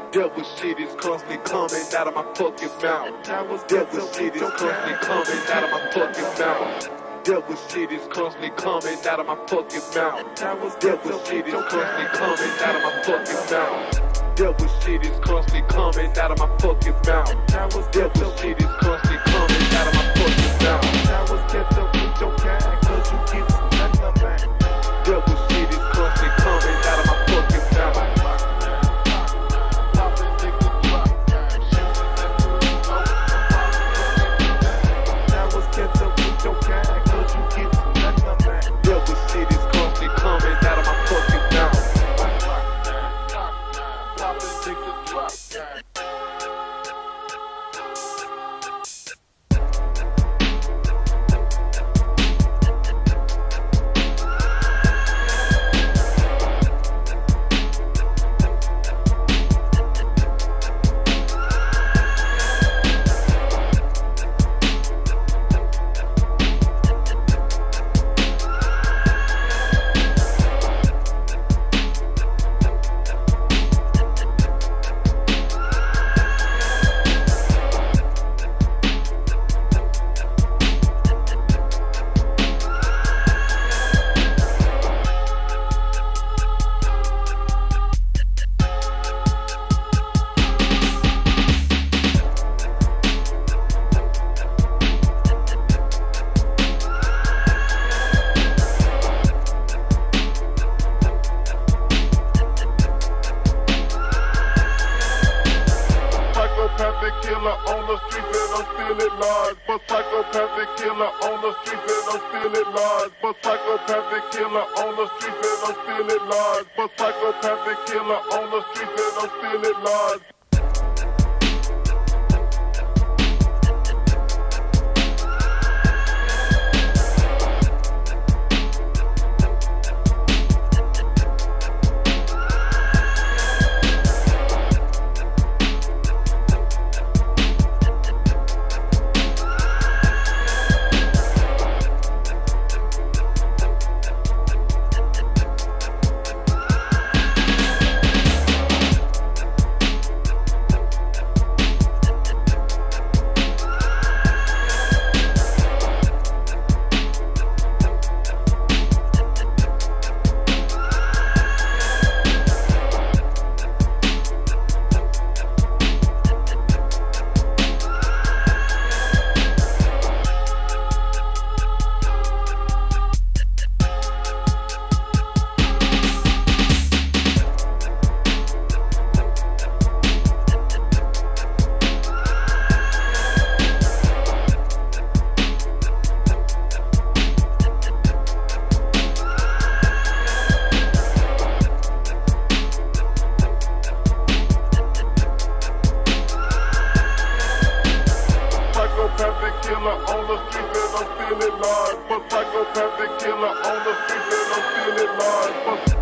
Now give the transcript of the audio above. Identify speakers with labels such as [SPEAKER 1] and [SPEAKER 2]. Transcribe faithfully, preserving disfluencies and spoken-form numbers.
[SPEAKER 1] Devil shit is constantly coming out of my fucking mouth. Devil shit is constantly coming out of my fucking mouth. Devil shit is constantly coming out of my fucking mouth. Devil shit is constantly coming out of my fucking mouth. Devil shit is constantly coming out of my fucking mouth. Devil shit is constantly coming out of my fucking mouth. Devil shit is constantly coming out of my fucking mouth. Devil shit is constantly coming out of my fucking mouth.
[SPEAKER 2] Killer on the streets and I'm still at large. But psychopathic killer on the streets and I'm still at large. But psychopathic killer on the streets and I'm still at large. But psychopathic killer on the streets and I'm still at large. Psychopathic killer on the streets and I'm still at large. But psychopathic killer on the streets and I'm still at large. But